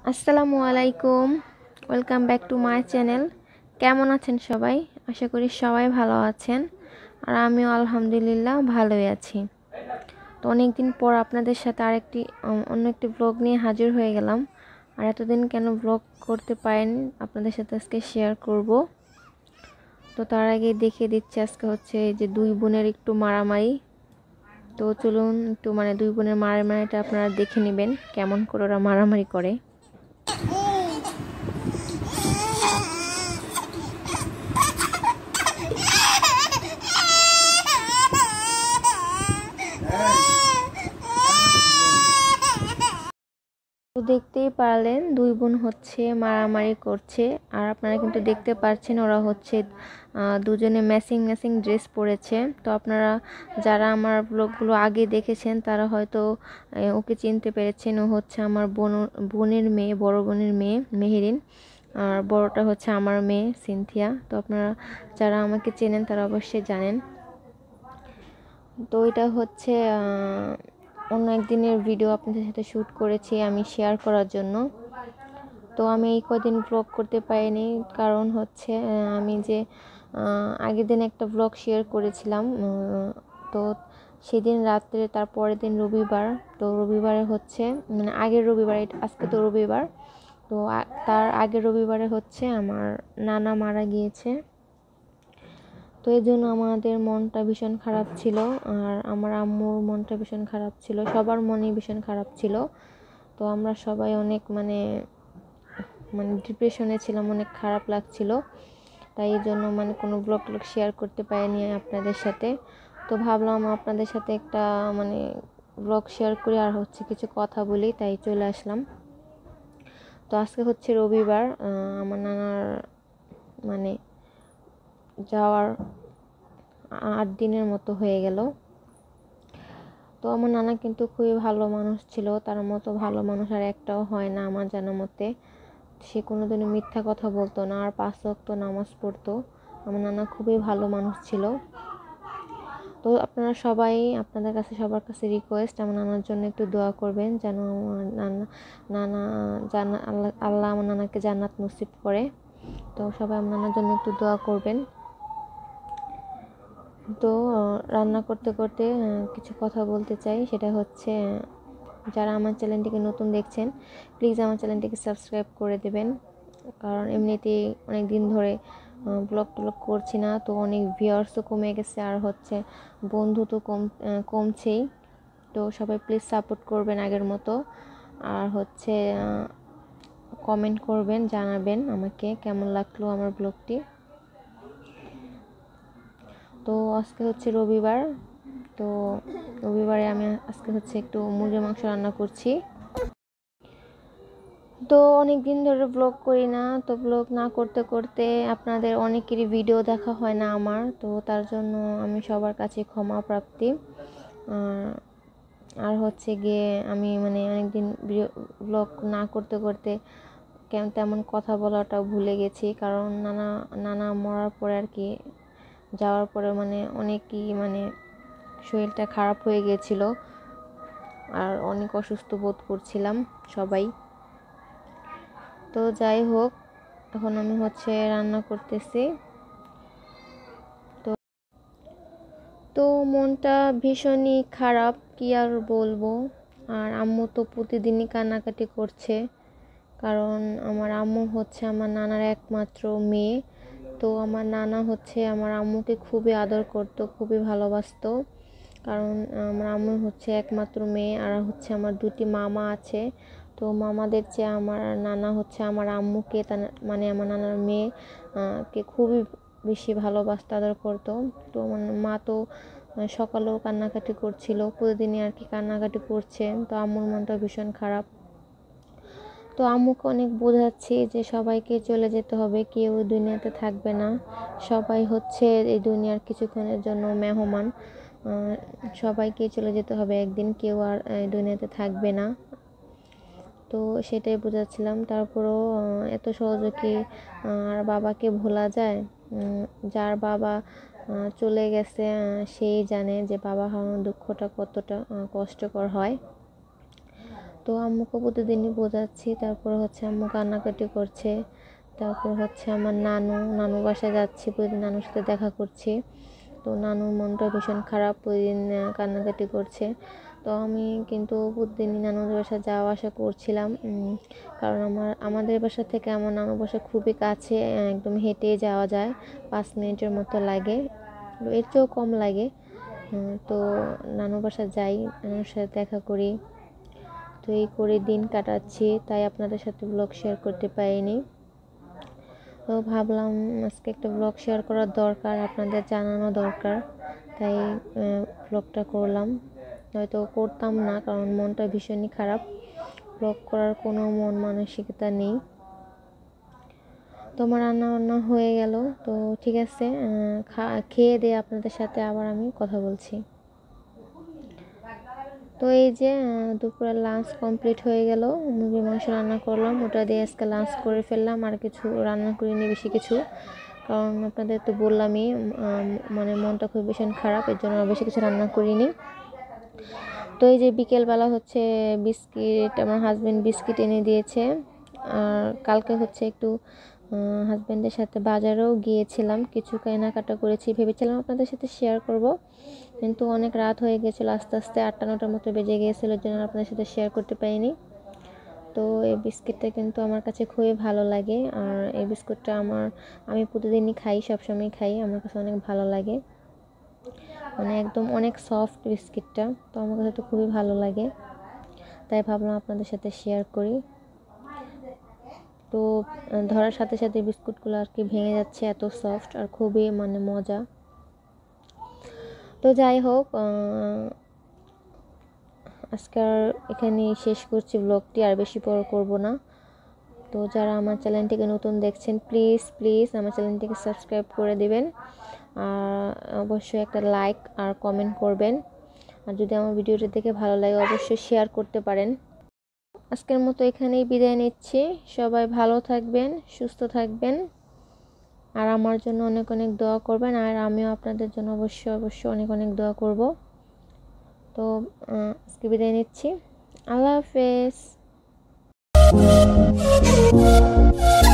আসসালামু আলাইকুম। Welcome back to my channel. কেমন আছেন সবাই? আশা করি সবাই ভালো আছেন, আর আমিও আলহামদুলিল্লাহ ভালোই আছি। তো অনেকদিন পর আপনাদের সাথে অন্য একটি ব্লগ নিয়ে হাজির হয়ে গেলাম। আর এতদিন কেন ব্লগ করতে পারিনি, আপনাদের সাথে আজকে শেয়ার করব। তো তার আগে দেখিয়ে দিচ্ছি, আজকে হচ্ছে এই যে দুই বোনের একটু মারামারি। তো চলুন একটু দুই বোনের মারামারিটা আপনারা দেখে নেবেন, কেমন করে ওরা মারামারি করে। তো দেখতেই পারলেন দুই বোন হচ্ছে মারামারি করছে। আর আপনারা কিন্তু দেখতে পাচ্ছেন ওরা হচ্ছে দুজনে ম্যাচিং ম্যাচিং ড্রেস পরেছে। তো আপনারা যারা আমার ব্লগগুলো আগে দেখেছেন তারা হয়তো ওকে চিনতে পেরেছেন। ও হচ্ছে আমার বোনের মেয়ে, বড় বোনের মেয়ে মেহেরিন। আর বড়টা হচ্ছে আমার মেয়ে সিনথিয়া। তো আপনারা যারা আমাকে চেনেন তারা অবশ্যই জানেন। তো এটা হচ্ছে অন্য একদিনের ভিডিও আপনাদের সাথে শ্যুট করেছি আমি শেয়ার করার জন্য। তো আমি এই কদিন ব্লগ করতে পারিনি, কারণ হচ্ছে আমি যে আগের দিন একটা ব্লগ শেয়ার করেছিলাম। তো সেদিন রাত্রে, তার পরের দিন রবিবার। তো রবিবারে হচ্ছে আগের রবিবার, আজকে তো রবিবার। তো তার আগের রবিবারে হচ্ছে আমার নানা মারা গিয়েছে। তো এই জন্য আমাদের মনটা ভীষণ খারাপ ছিল, আর আমার আম্মুর মনটা ভীষণ খারাপ ছিল, সবার মনই ভীষণ খারাপ ছিল। তো আমরা সবাই অনেক ডিপ্রেশনে ছিলাম, অনেক খারাপ লাগছিল। তাই এই জন্য কোনো ব্লগ শেয়ার করতে পারিনি আপনাদের সাথে। তো ভাবলাম আপনাদের সাথে একটা ব্লগ শেয়ার করি, আর হচ্ছে কিছু কথা বলি, তাই চলে আসলাম। তো আজকে হচ্ছে রবিবার, আমার নানার যাওয়ার 8 দিনের মতো হয়ে গেল। তো আমার নানা কিন্তু খুবই ভালো মানুষ ছিল, তার মতো ভালো মানুষ আর একটাও হয় না আমার জানা মতে। সে কোনোদিনও মিথ্যা কথা বলতো না, আর 5 ওয়াক্ত নামাজ পড়তো। আমার নানা খুবই ভালো মানুষ ছিল। তো আপনারা সবাই, আপনাদের কাছে সবার কাছে রিকোয়েস্ট, আমার নানার জন্য একটু দোয়া করবেন, যেন আমার নানা আল্লাহ আমার নানাকে জান্নাত নসিব করে। তো সবাই আমার নানার জন্য একটু দোয়া করবেন। তো রান্না করতে করতে কিছু কথা বলতে চাই, সেটা হচ্ছে যারা আমার চ্যানেলটিকে নতুন দেখছেন প্লিজ আমার চ্যানেলটিকে সাবস্ক্রাইব করে দেবেন। কারণ এমনিতেই অনেক দিন ধরে ব্লগ করছি না, তো অনেক ভিউয়ার্সও কমে গেছে, আর হচ্ছে বন্ধু তো কমছেই। তো সবাই প্লিজ সাপোর্ট করবেন আগের মতো। আর হচ্ছে কমেন্ট করবেন, জানাবেন আমাকে কেমন লাগলো আমার ব্লগটি। তো আজকে হচ্ছে রবিবার। তো রবিবারে আমি আজকে হচ্ছে একটু মুরগির মাংস রান্না করছি। তো অনেক দিন ধরে ব্লগ করি না, তো ব্লগ না করতে করতে আপনাদের অনেকেরই ভিডিও দেখা হয় না আমার, তো তার জন্য আমি সবার কাছে ক্ষমা প্রার্থী। আর হচ্ছে গিয়ে আমি অনেকদিন ব্লগ না করতে করতে তেমন কথা বলাটাও ভুলে গেছি, কারণ নানা মরার পরে আর কি, যাওয়ার পরে অনেকই শরীরটা খারাপ হয়ে গিয়েছিল, আর অনেক অসুস্থ বোধ করছিলাম সবাই। তো যাই হোক, এখন আমি হচ্ছে রান্না করতেছি। তো মনটা ভীষণই খারাপ, কি আর বলবো। আর আম্মু তো প্রতিদিনই কান্নাকাটি করছে, কারণ আমার আম্মু হচ্ছে আমার নানার একমাত্র মেয়ে। তো আমার নানা হচ্ছে আমার আম্মুকে খুবই আদর করতো, খুবই ভালোবাসতো। কারণ আমার আম্মু হচ্ছে একমাত্র মেয়ে, আর হচ্ছে আমার 2টি মামা আছে। তো মামাদের চেয়ে আমার নানা হচ্ছে আমার আম্মুকে আমার নানার মেয়ে কে খুবই বেশি ভালোবাসতো, আদর করতো। তো আমার মা তো সকালেও কান্নাকাটি করছিল, প্রতিদিনই আর কি কান্নাকাটি করছে। তো আম্মুর মনটা ভীষণ খারাপ। তো আম্মুকে অনেক বোঝাচ্ছি যে সবাইকে চলে যেতে হবে, কেউ দুনিয়াতে থাকবে না, সবাই হচ্ছে এই দুনিয়ার কিছুক্ষণের জন্য মেহমান। সবাইকে চলে যেতে হবে একদিন, কেউ আর এই দুনিয়াতে থাকবে না। তো সেটাই বোঝাচ্ছিলাম। তারপরেও এত সহজে কি আর বাবাকে ভোলা যায়? যার বাবা চলে গেছে সেই জানে যে বাবা হারানোর দুঃখটা কতটা কষ্টকর হয়। তো আম্মুকে প্রতিদিনই বোঝাচ্ছি, তারপর হচ্ছে আম্মু কান্নাকাটি করছে। তারপর হচ্ছে আমার নানু বাসায় যাচ্ছি, প্রতিদিন নানুর সাথে দেখা করছি। তো নানুর মনটা ভীষণ খারাপ, প্রতিদিন কান্নাকাটি করছে। তো আমি কিন্তু প্রতিদিনই নানুদের বাসায় যাওয়া আসা করছিলাম, কারণ আমাদের বাসা থেকে আমার নানুর বাসা খুবই কাছে, একদম হেঁটে যাওয়া যায়, 5 মিনিটের মতো লাগে, এর চেয়েও কম লাগে। তো নানুর বাসা যাই, নানুর সাথে দেখা করি, তো এই করে দিন কাটাচ্ছি, তাই আপনাদের সাথে ব্লগ শেয়ার করতে পারিনি। তো ভাবলাম আজকে একটা ব্লগ শেয়ার করার দরকার, আপনাদের জানানো দরকার, তাই ব্লগটা করলাম। হয়তো করতাম না, কারণ মনটা ভীষণই খারাপ, ব্লগ করার কোনো মন মানসিকতা নেই। তো আমার রান্না বান্না হয়ে গেল, তো ঠিক আছে, খেয়ে দিয়ে আপনাদের সাথে আবার আমি কথা বলছি। তো এই যে দুপুরের লাঞ্চ কমপ্লিট হয়ে গেল, মুরগির মাংস রান্না করলাম, ওটা দিয়ে আজকে লাঞ্চ করে ফেললাম, আর কিছু রান্না করিনি বেশি কিছু, কারণ আপনাদের তো বললামই মানে মনটা খুব ভীষণ খারাপ, এর জন্য বেশি কিছু রান্না করিনি। তো এই যে বিকেলবেলা হচ্ছে বিস্কিট, আমার হাজব্যান্ড বিস্কিট এনে দিয়েছে। আর কালকে হচ্ছে একটু হাজব্যান্ডের সাথে বাজারেও গিয়েছিলাম, কিছু কেনাকাটা করেছি, ভেবেছিলাম আপনাদের সাথে শেয়ার করব, কিন্তু অনেক রাত হয়ে গেছিলো, আস্তে আস্তে 8টা-9টার মতো বেজে গিয়েছিলো, জন্য আপনাদের সাথে শেয়ার করতে পারিনি। তো এই বিস্কিটটা কিন্তু আমার কাছে খুবই ভালো লাগে, আর এই বিস্কুটটা আমি প্রতিদিনই খাই, সবসময় খাই, আমার কাছে অনেক ভালো লাগে, মানে একদম অনেক সফট বিস্কিটটা, তো আমার কাছে তো খুবই ভালো লাগে, তাই ভাবলাম আপনাদের সাথে শেয়ার করি। তো ধরার সাথে সাথে বিস্কুটগুলো আর কি ভেঙে যাচ্ছে, এত সফট আর খুবই মানে মজা। তো যাই হোক, আজকে আর এখানেই শেষ করছি ব্লগটি, আর বেশি বড় করব না। তো যারা আমার চ্যানেলটিকে নতুন দেখছেন, প্লিজ আমার চ্যানেলটিকে সাবস্ক্রাইব করে দিবেন, আর অবশ্যই একটা লাইক আর কমেন্ট করবেন, আর যদি আমার ভিডিওটি দেখে ভালো লাগে অবশ্যই শেয়ার করতে পারেন। আজকের মতো এখানেই বিদায় নিচ্ছি, সবাই ভালো থাকবেন, সুস্থ থাকবেন, আর আমার জন্য অনেক অনেক দোয়া করবেন, আর আমিও আপনাদের জন্য অবশ্যই অনেক অনেক দোয়া করব। তো আজকে বিদায় নিচ্ছি, আল্লাহ হাফেজ।